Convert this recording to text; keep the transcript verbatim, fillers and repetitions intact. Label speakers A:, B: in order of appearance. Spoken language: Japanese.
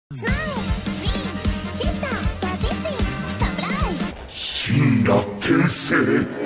A: スマイル、スイング、シスター、サーティスティン、サプライズ。
B: 神羅転生。